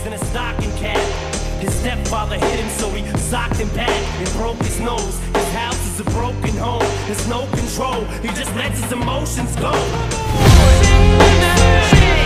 in a stocking cap. His stepfather hit him, so he socked him back and broke his nose. His house is a broken home. There's no control. He just lets his emotions go.